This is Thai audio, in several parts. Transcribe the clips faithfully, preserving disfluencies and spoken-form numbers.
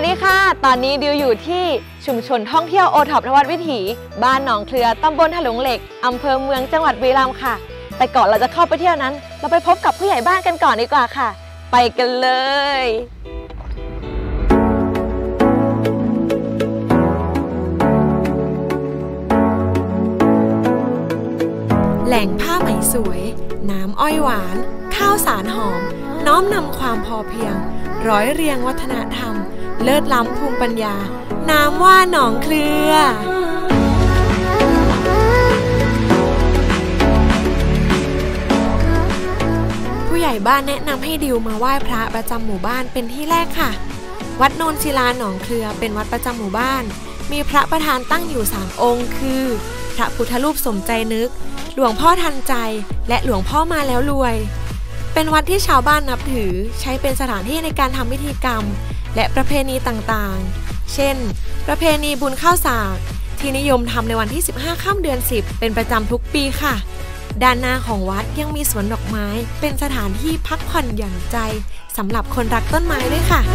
ดีค่ะตอนนี้ดิวอยู่ที่ชุมชนท่องเที่ยวโอท็อปนวัดวิถีบ้านหนองเครือตำบลถลุงเหล็กอำเภอเมืองจังหวัดบุรีรัมย์ค่ะแต่ก่อนเราจะเข้าไปเที่ยวนั้นเราไปพบกับผู้ใหญ่บ้านกันก่อนดีกว่าค่ะไปกันเลยแหล่งผ้าไหมสวยน้ำอ้อยหวานข้าวสารหอมน้อมนำความพอเพียงร้อยเรียงวัฒนธรรมเลิศล้ำภูมิปัญญาน้ำว่าหนองเครือผู้ใหญ่บ้านแนะนำให้ดิวมาไหว้พระประจำหมู่บ้านเป็นที่แรกค่ะวัดโนนศิลาหนองเครือเป็นวัดประจำหมู่บ้านมีพระประธานตั้งอยู่สามองค์คือพระพุทธรูปสมใจนึกหลวงพ่อทันใจและหลวงพ่อมาแล้วรวยเป็นวัดที่ชาวบ้านนับถือใช้เป็นสถานที่ในการทำพิธีกรรมและประเพณีต่างๆเช่นประเพณีบุญข้าวสากที่นิยมทำในวันที่สิบห้าค่ำเดือนสิบเป็นประจำทุกปีค่ะด้านหน้าของวัดยังมีสวนดอกไม้เป็นสถานที่พักผ่อนหย่อนใจสำหรับคนรักต้นไม้ด้วยค่ะ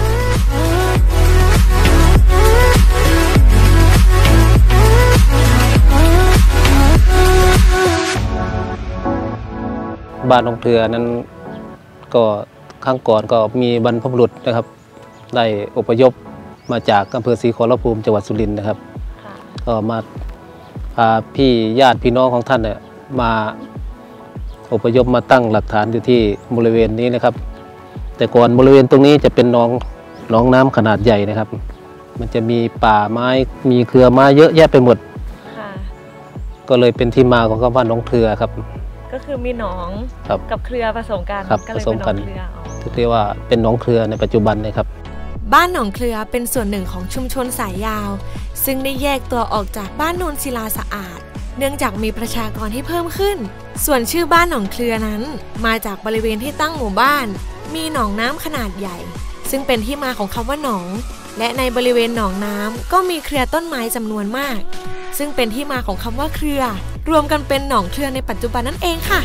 บ้านหนองเครือนั้นก็ครั้งก่อนก็มีบรรพบุรุษนะครับได้อพยพมาจากอำเภอศรีขอรภูมิจังหวัดสุรินทร์นะครับก็มาพาพี่ญาติพี่น้องของท่านเนี่ยมาอพยพมาตั้งหลักฐานอยู่ที่บริเวณนี้นะครับแต่ก่อนบริเวณตรงนี้จะเป็นหนองหนองน้ำขนาดใหญ่นะครับมันจะมีป่าไม้มีเครือไม้เยอะแยะไปหมดก็เลยเป็นที่มาของคำว่าหนองเครือครับก็คือมีหนองกับเครือผสมกันก็เลยเป็นหนองเครือที่เรียกว่าเป็นหนองเครือในปัจจุบันนะครับบ้านหนองเครือเป็นส่วนหนึ่งของชุมชนสายยาวซึ่งได้แยกตัวออกจากบ้านโนนศิลาสะอาดเนื่องจากมีประชากรที่เพิ่มขึ้นส่วนชื่อบ้านหนองเครือนั้นมาจากบริเวณที่ตั้งหมู่บ้านมีหนองน้ำขนาดใหญ่ซึ่งเป็นที่มาของคำว่าหนองและในบริเวณหนองน้ำก็มีเครือต้นไม้จำนวนมากซึ่งเป็นที่มาของคำว่าเครือรวมกันเป็นหนองเครือในปัจจุบันนั่นเองค่ะ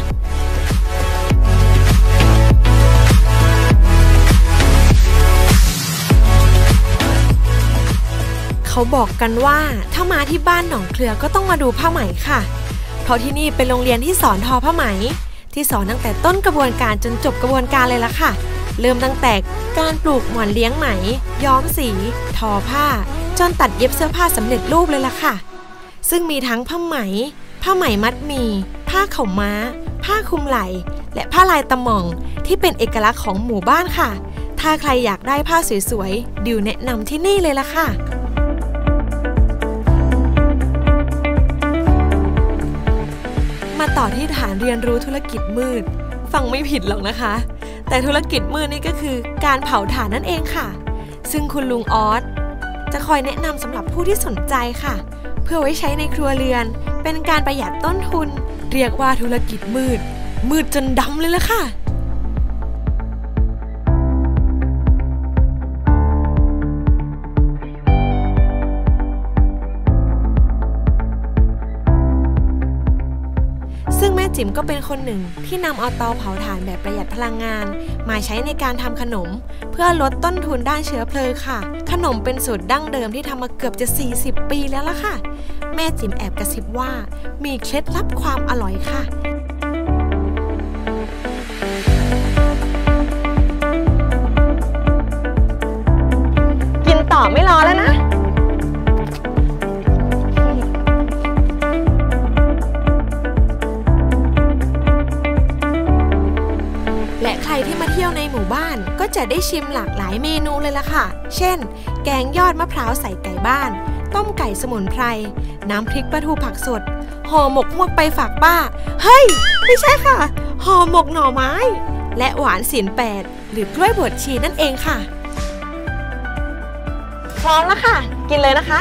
เขาบอกกันว่าถ้ามาที่บ้านหนองเครือก็ต้องมาดูผ้าไหมค่ะเพราะที่นี่เป็นโรงเรียนที่สอนทอผ้าไหมที่สอนตั้งแต่ต้นกระบวนการจนจบกระบวนการเลยล่ะค่ะเริ่มตั้งแต่การปลูกหมอนเลี้ยงไหมย้อมสีทอผ้าจนตัดเย็บเสื้อผ้าสำเร็จรูปเลยล่ะค่ะซึ่งมีทั้งผ้าไหมผ้าไหมมัดหมี่ผ้าเข่าม้าผ้าคลุมไหล่และผ้าลายตะหม่องที่เป็นเอกลักษณ์ของหมู่บ้านค่ะถ้าใครอยากได้ผ้าสวยๆดิวแนะนำที่นี่เลยล่ะค่ะมาต่อที่ฐานเรียนรู้ธุรกิจมืดฟังไม่ผิดหรอกนะคะแต่ธุรกิจมืดนี่ก็คือการเผาถ่านนั่นเองค่ะซึ่งคุณลุงออสจะคอยแนะนำสำหรับผู้ที่สนใจค่ะเพื่อไว้ใช้ในครัวเรือนเป็นการประหยัดต้นทุนเรียกว่าธุรกิจมืดมืดจนดำเลยล่ะค่ะซึ่งแม่จิ๋มก็เป็นคนหนึ่งที่นำเอาเตาเผาถ่านแบบประหยัดพลังงานมาใช้ในการทำขนมเพื่อลดต้นทุนด้านเชื้อเพลิงค่ะขนมเป็นสูตรดั้งเดิมที่ทำมาเกือบจะสี่สิบปีแล้วล่ะค่ะแม่จิ๋มแอบกระซิบว่ามีเคล็ดลับความอร่อยค่ะกินต่อไม่รอแล้วนะและใครที่มาเที่ยวในหมู่บ้านก็จะได้ชิมหลากหลายเมนูเลยล่ะค่ะเช่นแกงยอดมะพร้าวใส่ไก่บ้านต้มไก่สมุนไพรน้ำพริกปลาทูผักสดห่อหมกฮวกไปฝากป้าเฮ้ยไม่ใช่ค่ะห่อหมกหน่อไม้และหวานศีลแปดหรือกล้วยบวชชีนั่นเองค่ะพร้อมแล้วค่ะกินเลยนะคะ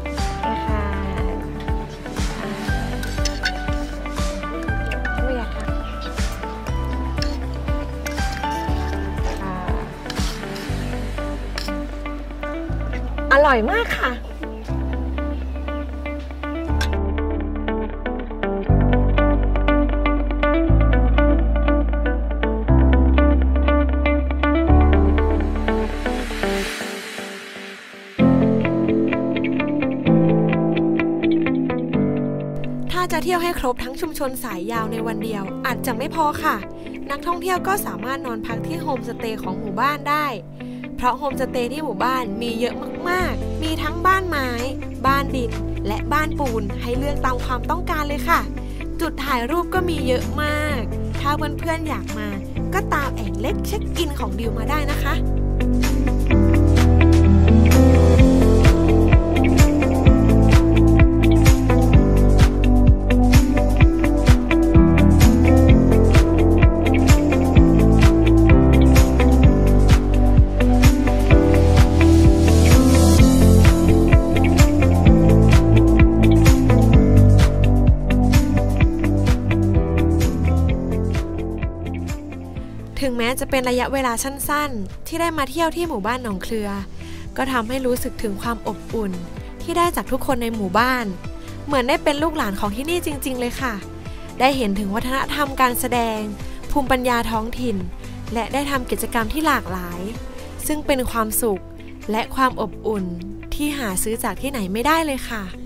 อร่อยมากค่ะเที่ยวให้ครบทั้งชุมชนสายยาวในวันเดียวอาจจะไม่พอค่ะนักท่องเที่ยวก็สามารถนอนพักที่โฮมสเตย์ของหมู่บ้านได้เพราะโฮมสเตย์ที่หมู่บ้านมีเยอะมากๆมีทั้งบ้านไม้บ้านดินและบ้านปูนให้เลือกตามความต้องการเลยค่ะจุดถ่ายรูปก็มีเยอะมากถ้าเพื่อนๆอยากมาก็ตามแอ่งเล็กเช็คอินของดิวมาได้นะคะถึงแม้จะเป็นระยะเวลาสั้นๆที่ได้มาเที่ยวที่หมู่บ้านหนองเครือก็ทำให้รู้สึกถึงความอบอุ่นที่ได้จากทุกคนในหมู่บ้านเหมือนได้เป็นลูกหลานของที่นี่จริงๆเลยค่ะได้เห็นถึงวัฒนธรรมการแสดงภูมิปัญญาท้องถิ่นและได้ทำกิจกรรมที่หลากหลายซึ่งเป็นความสุขและความอบอุ่นที่หาซื้อจากที่ไหนไม่ได้เลยค่ะ